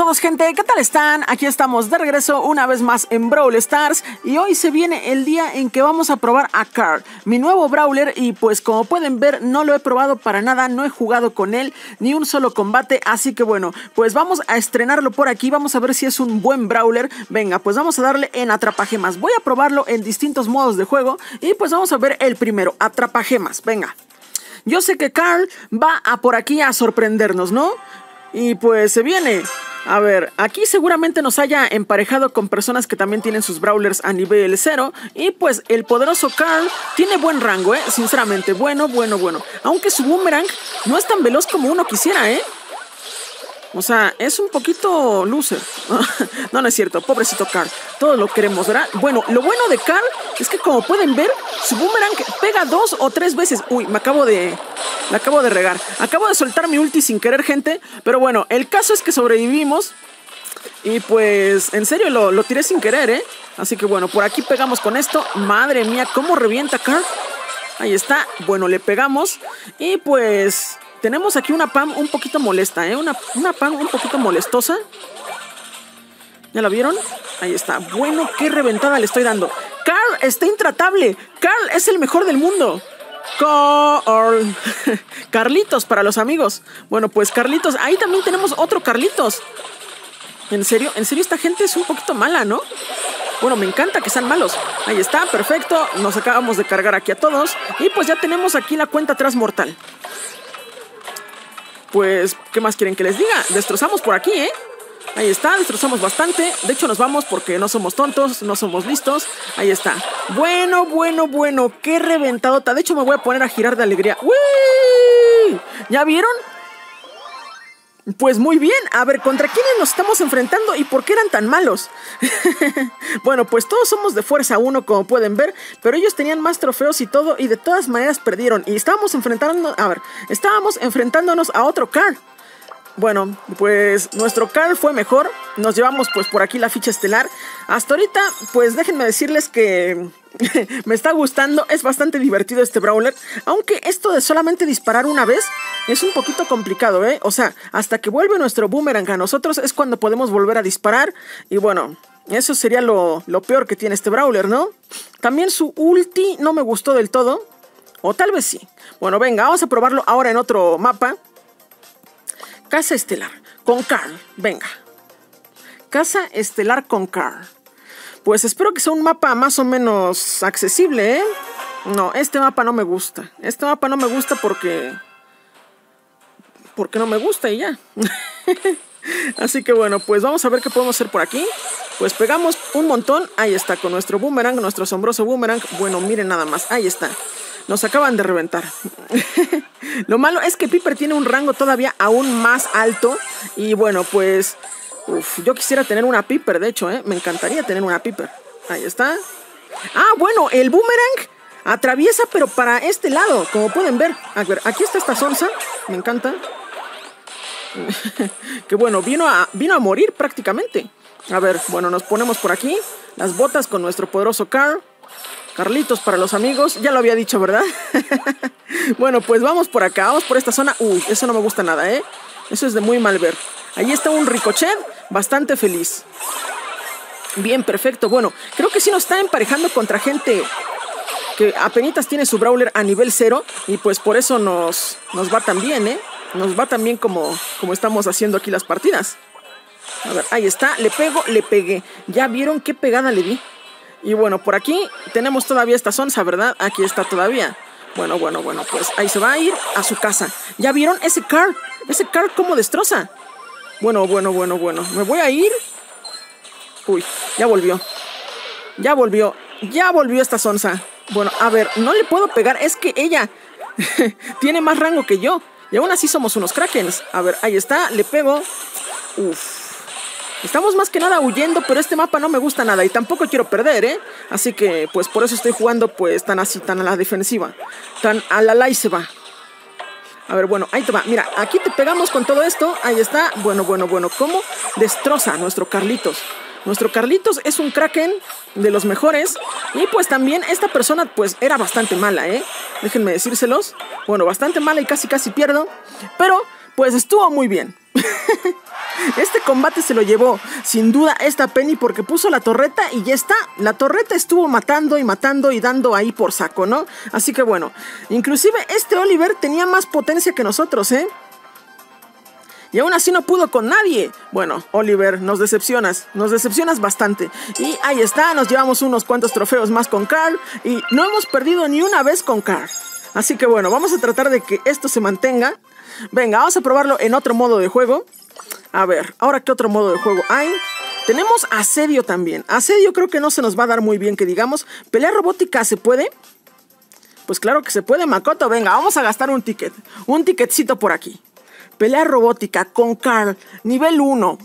todos, gente, ¿qué tal están? Aquí estamos de regreso una vez más en Brawl Stars. Y hoy se viene el día en que vamos a probar a Carl, mi nuevo Brawler. Y pues como pueden ver, no lo he probado para nada, no he jugado con él ni un solo combate. Así que bueno, pues vamos a estrenarlo por aquí. Vamos a ver si es un buen Brawler. Venga, pues vamos a darle en Atrapagemas. Voy a probarlo en distintos modos de juego. Y pues vamos a ver el primero, Atrapagemas. Venga. Yo sé que Carl va a por aquí a sorprendernos, ¿no? Y pues se viene. A ver, aquí seguramente nos haya emparejado con personas que también tienen sus Brawlers a nivel 0. Y pues el poderoso Carl tiene buen rango, sinceramente, bueno. Aunque su boomerang no es tan veloz como uno quisiera, O sea, es un poquito loser. No, no es cierto, pobrecito Carl. Todos lo queremos, ¿verdad? Bueno, lo bueno de Carl es que como pueden ver, su boomerang pega 2 o 3 veces. Uy, la acabo de regar. Acabo de soltar mi ulti sin querer, gente. Pero bueno, el caso es que sobrevivimos. Y pues, en serio, lo tiré sin querer, Así que bueno, por aquí pegamos con esto. Madre mía, cómo revienta Carl. Ahí está, bueno, le pegamos. Y pues... tenemos aquí una Pam un poquito molesta, Una Pam un poquito molestosa. ¿Ya la vieron? Ahí está. Bueno, qué reventada le estoy dando. Carl está intratable. Carl es el mejor del mundo. Carl. Carlitos para los amigos. Bueno, pues Carlitos. Ahí también tenemos otro Carlitos. ¿En serio? ¿En serio esta gente es un poquito mala, no? Bueno, me encanta que sean malos. Ahí está, perfecto. Nos acabamos de cargar aquí a todos. Y pues ya tenemos aquí la cuenta atrás mortal. Pues, ¿qué más quieren que les diga? Destrozamos por aquí, Ahí está, destrozamos bastante. De hecho, nos vamos porque no somos tontos, no somos listos. Ahí está. Bueno. Qué reventadota. De hecho, me voy a poner a girar de alegría. ¡Uy! ¿Ya vieron? Pues muy bien. A ver, ¿contra quiénes nos estamos enfrentando y por qué eran tan malos? Bueno, pues todos somos de fuerza 1, como pueden ver. Pero ellos tenían más trofeos y todo. Y de todas maneras perdieron. Y estábamos enfrentándonos a otro Carl. Bueno, pues nuestro Carl fue mejor. Nos llevamos pues por aquí la ficha estelar. Hasta ahorita, pues déjenme decirles que me está gustando. Es bastante divertido este Brawler. Aunque esto de solamente disparar una vez es un poquito complicado, O sea, hasta que vuelve nuestro boomerang a nosotros es cuando podemos volver a disparar. Y bueno, eso sería lo peor que tiene este Brawler, ¿no? También su ulti no me gustó del todo. O tal vez sí. Bueno, venga, vamos a probarlo ahora en otro mapa. Casa Estelar con Carl, venga. Casa Estelar con Carl. Pues espero que sea un mapa más o menos accesible, No, este mapa no me gusta. Este mapa no me gusta porque no me gusta y ya. Así que bueno, pues vamos a ver qué podemos hacer por aquí. Pues pegamos un montón. Ahí está, con nuestro boomerang, nuestro asombroso boomerang. Bueno, miren nada más, ahí está. Nos acaban de reventar. Lo malo es que Piper tiene un rango todavía aún más alto. Y bueno, pues... yo quisiera tener una Piper, de hecho, Me encantaría tener una Piper. Ahí está. Ah, bueno, el boomerang atraviesa, pero para este lado, como pueden ver. A ver, aquí está esta Sonsa. Me encanta. Que bueno, vino a morir prácticamente. A ver, bueno, nos ponemos por aquí las botas con nuestro poderoso Carl. Carlitos para los amigos, ya lo había dicho, ¿verdad? Bueno, pues vamos por acá, vamos por esta zona. Uy, eso no me gusta nada, Eso es de muy mal ver. Ahí está un Ricochet, bastante feliz. Bien, perfecto. Bueno, creo que sí nos está emparejando contra gente que apenitas tiene su Brawler a nivel 0. Y pues por eso nos va tan bien, Nos va tan bien como estamos haciendo aquí las partidas. A ver, ahí está, le pego, le pegué. ¿Ya vieron qué pegada le di? Y bueno, por aquí tenemos todavía esta Sonsa, ¿verdad? Aquí está todavía. Bueno, pues ahí se va a ir a su casa. ¿Ya vieron ese Carl? Ese Carl cómo destroza. Bueno. Me voy a ir. Uy, ya volvió. Ya volvió esta Sonsa. Bueno, a ver, no le puedo pegar. Es que ella tiene más rango que yo. Y aún así somos unos Krakens. A ver, ahí está, le pego. Uf. Estamos más que nada huyendo, pero este mapa no me gusta nada y tampoco quiero perder, Así que, pues por eso estoy jugando pues tan a la defensiva. Tan a la y se va. A ver, bueno, ahí te va. Mira, aquí te pegamos con todo esto. Ahí está. Bueno. ¿Cómo destroza nuestro Carlitos? Nuestro Carlitos es un Kraken de los mejores. Y pues también esta persona pues era bastante mala, Déjenme decírselos. Bueno, bastante mala y casi pierdo. Pero pues estuvo muy bien. Este combate se lo llevó sin duda esta Penny porque puso la torreta y ya está. La torreta estuvo matando y dando ahí por saco, ¿no? Así que bueno, inclusive este Oliver tenía más potencia que nosotros, ¿eh? Y aún así no pudo con nadie. Bueno, Oliver, nos decepcionas bastante. Y ahí está, nos llevamos unos cuantos trofeos más con Carl. Y no hemos perdido ni una vez con Carl. Así que bueno, vamos a tratar de que esto se mantenga. Venga, vamos a probarlo en otro modo de juego. A ver, ¿ahora qué otro modo de juego hay? Tenemos asedio también. Asedio creo que no se nos va a dar muy bien, que digamos. ¿Pelea robótica se puede? Pues claro que se puede, Makoto. Venga, vamos a gastar un ticket. Un ticketcito por aquí. Pelea robótica con Carl, nivel 1.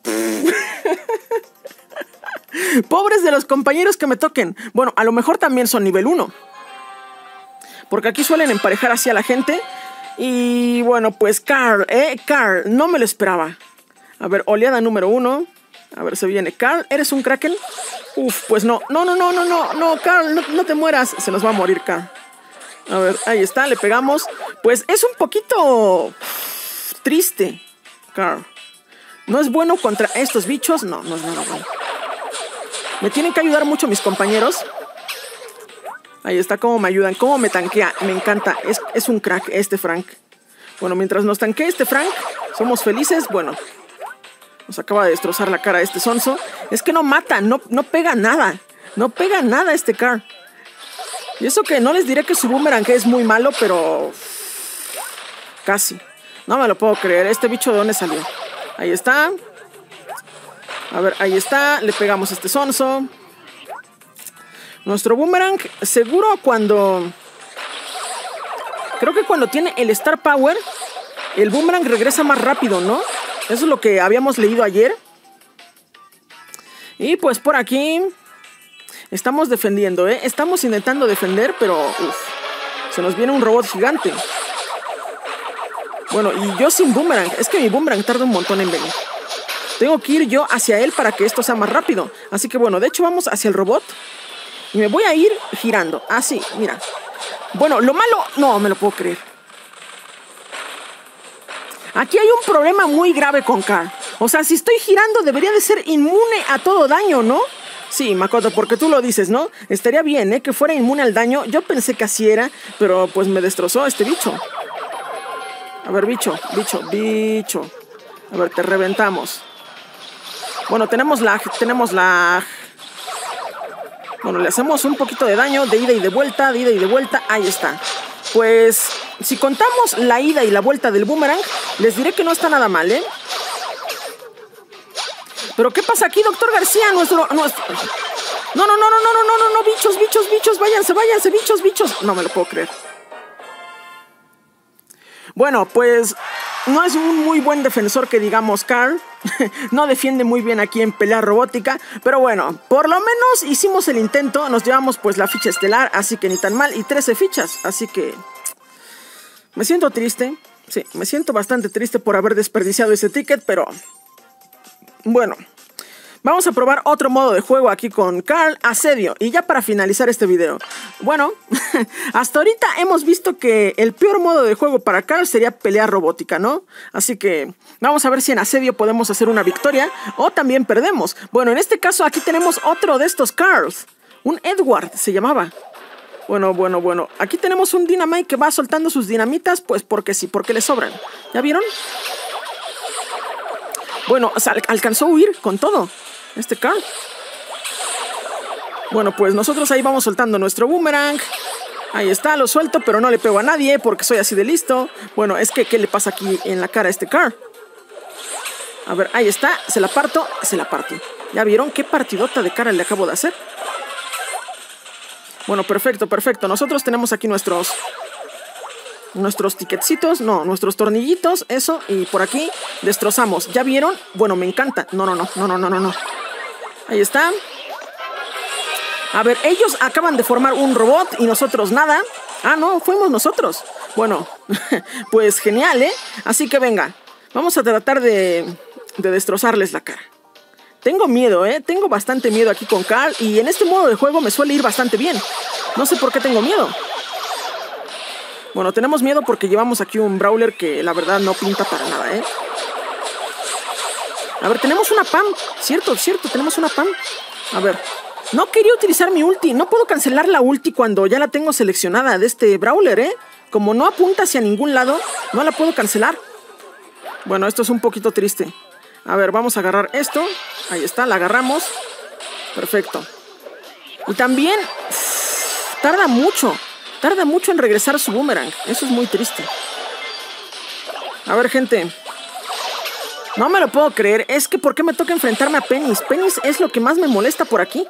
Pobres de los compañeros que me toquen. Bueno, a lo mejor también son nivel 1. Porque aquí suelen emparejar así a la gente. Y bueno, pues Carl, Carl, no me lo esperaba. A ver, oleada número 1. A ver, se viene. Carl, ¿eres un Kraken? Uf, pues no, Carl, no te mueras. Se nos va a morir, Carl. A ver, ahí está, le pegamos. Pues es un poquito triste, Carl. ¿No es bueno contra estos bichos? No, no es nada bueno. Me tienen que ayudar mucho mis compañeros. Ahí está, cómo me ayudan, cómo me tanquea. Me encanta, es un crack este Frank. Bueno, mientras nos tanquee este Frank, somos felices. Bueno, nos acaba de destrozar la cara este sonso. Es que no mata, no pega nada. No pega nada este Carl. Y eso que no les diré que su boomerang es muy malo, pero casi. No me lo puedo creer. ¿Este bicho de dónde salió? Ahí está. A ver, ahí está. Le pegamos este sonso. Nuestro boomerang, seguro cuando... Creo que cuando tiene el Star Power, el boomerang regresa más rápido, ¿no? Eso es lo que habíamos leído ayer. Y pues por aquí estamos defendiendo, ¿eh? Estamos intentando defender, pero... Uf, se nos viene un robot gigante. Bueno, y yo sin boomerang. Es que mi boomerang tarda un montón en venir. Tengo que ir yo hacia él para que esto sea más rápido. Así que bueno, de hecho vamos hacia el robot. Y me voy a ir girando. Así, mira. Bueno, lo malo... No me lo puedo creer. Aquí hay un problema muy grave con Carl. O sea, si estoy girando debería de ser inmune a todo daño, ¿no? Sí, Makoto, porque tú lo dices, ¿no? Estaría bien, ¿eh? Que fuera inmune al daño. Yo pensé que así era, pero pues me destrozó este bicho. A ver, bicho. A ver, te reventamos. Bueno, tenemos lag. Bueno, le hacemos un poquito de daño, de ida y de vuelta. Ahí está. Pues, si contamos la ida y la vuelta del boomerang, les diré que no está nada mal, ¿eh? ¿Pero qué pasa aquí, doctor García? Nuestro... No, bichos, váyanse, bichos. No me lo puedo creer. Bueno, pues no es un muy buen defensor que digamos Carl. No defiende muy bien aquí en pelea robótica. Pero bueno, por lo menos hicimos el intento. Nos llevamos pues la ficha estelar, así que ni tan mal. Y 13 fichas, así que... Me siento triste. Sí, me siento bastante triste por haber desperdiciado ese ticket, pero... Bueno... Vamos a probar otro modo de juego aquí con Carl, Asedio. Y ya para finalizar este video. Bueno, hasta ahorita hemos visto que el peor modo de juego para Carl sería pelea robótica, ¿no? Así que vamos a ver si en Asedio podemos hacer una victoria o también perdemos. Bueno, en este caso aquí tenemos otro de estos Carls. Un Edward se llamaba. Bueno. Aquí tenemos un Dynamite que va soltando sus dinamitas, pues porque sí, porque le sobran. ¿Ya vieron? Bueno, o sea, alcanzó a huir con todo este Carl. Bueno, pues nosotros ahí vamos soltando nuestro boomerang. Ahí está, lo suelto, pero no le pego a nadie porque soy así de listo. Bueno, es que, ¿qué le pasa aquí en la cara a este Carl? A ver, ahí está, se la parto. ¿Ya vieron qué partidota de cara le acabo de hacer? Bueno, perfecto. Nosotros tenemos aquí nuestros ticketcitos, no, nuestros tornillitos, eso, y por aquí destrozamos. ¿Ya vieron? Bueno, me encanta. No. Ahí está. A ver, ellos acaban de formar un robot y nosotros nada. Ah, no, fuimos nosotros. Bueno, pues genial, ¿eh? Así que venga, vamos a tratar de destrozarles la cara. Tengo miedo, ¿eh? Tengo bastante miedo aquí con Carl y en este modo de juego me suele ir bastante bien. No sé por qué tengo miedo. Bueno, tenemos miedo porque llevamos aquí un Brawler que la verdad no pinta para nada, ¿eh? A ver, tenemos una Pam. Cierto, tenemos una Pam. A ver, no quería utilizar mi ulti. No puedo cancelar la ulti cuando ya la tengo seleccionada de este Brawler, ¿eh? Como no apunta hacia ningún lado, no la puedo cancelar. Bueno, esto es un poquito triste. A ver, vamos a agarrar esto. Ahí está, la agarramos. Perfecto. Y también tarda mucho en regresar su boomerang. Eso es muy triste. A ver, gente, no me lo puedo creer. Es que ¿por qué me toca enfrentarme a Penny? Penny es lo que más me molesta por aquí.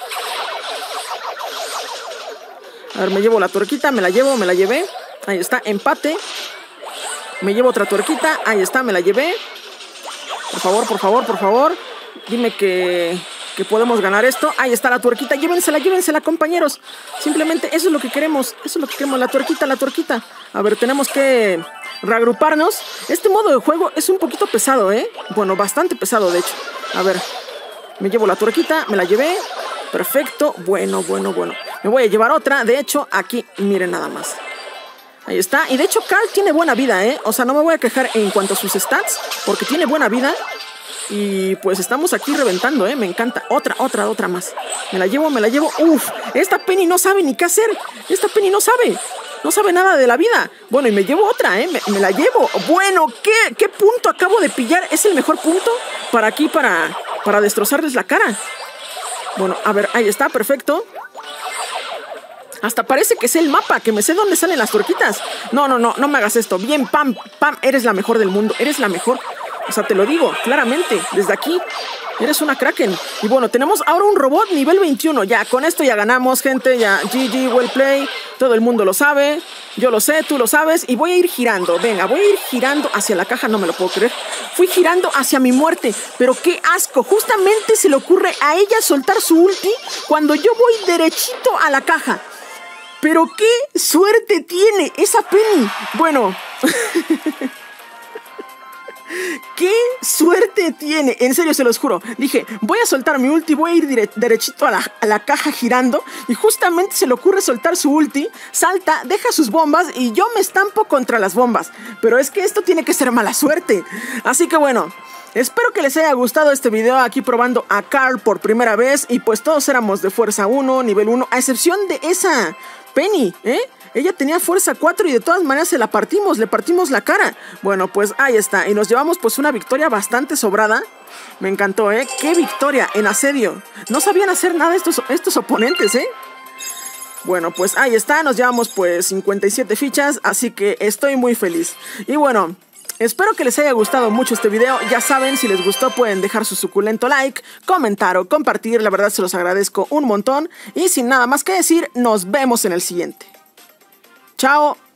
A ver, me llevo la tuerquita, me la llevé. Ahí está, empate. Me llevo otra tuerquita, ahí está, me la llevé. Por favor. Dime que podemos ganar esto. Ahí está la tuerquita, llévensela, compañeros. Simplemente eso es lo que queremos. La tuerquita. A ver, tenemos que reagruparnos. Este modo de juego es un poquito pesado, ¿eh? Bueno, bastante pesado, de hecho. A ver, me llevo la tuerquita, me la llevé. Perfecto, bueno. Me voy a llevar otra, de hecho, aquí, miren nada más. Ahí está, y de hecho Carl tiene buena vida, ¿eh? O sea, no me voy a quejar en cuanto a sus stats, porque tiene buena vida. Y pues estamos aquí reventando, ¿eh? Me encanta. Otra más. Me la llevo. Uf, esta Penny no sabe ni qué hacer. No sabe nada de la vida. Bueno, y me llevo otra, ¿eh? Me la llevo. Bueno, ¿qué punto acabo de pillar? Es el mejor punto para aquí, para destrozarles la cara. Bueno, a ver, ahí está, perfecto. Hasta parece que sé el mapa, que me sé dónde salen las tuerquitas. No me hagas esto. Bien, Pam, eres la mejor del mundo. Eres la mejor. O sea, te lo digo claramente, desde aquí. Eres una Kraken. Y bueno, tenemos ahora un robot nivel 21. Ya, con esto ya ganamos, gente. Ya, GG, well play. Todo el mundo lo sabe. Yo lo sé, tú lo sabes. Y voy a ir girando. Venga, voy a ir girando hacia la caja. No me lo puedo creer. Fui girando hacia mi muerte. Pero qué asco. Justamente se le ocurre a ella soltar su ulti cuando yo voy derechito a la caja. Pero qué suerte tiene esa Penny. Bueno... ¡Qué suerte tiene! En serio, se los juro. Dije, voy a soltar mi ulti, voy a ir derechito a la caja girando. Y justamente se le ocurre soltar su ulti. Salta, deja sus bombas y yo me estampo contra las bombas. Pero es que esto tiene que ser mala suerte. Así que bueno, espero que les haya gustado este video aquí probando a Carl por primera vez. Y pues todos éramos de fuerza 1, nivel 1, a excepción de esa Penny, ¿eh? Ella tenía fuerza 4 y de todas maneras le partimos la cara. Bueno, pues ahí está. Y nos llevamos pues una victoria bastante sobrada. Me encantó, ¿eh? ¡Qué victoria en asedio! No sabían hacer nada estos oponentes, ¿eh? Bueno, pues ahí está. Nos llevamos pues 57 fichas. Así que estoy muy feliz. Y bueno... espero que les haya gustado mucho este video. Ya saben, si les gustó pueden dejar su suculento like, comentar o compartir. La verdad se los agradezco un montón. Y sin nada más que decir, nos vemos en el siguiente. ¡Chao!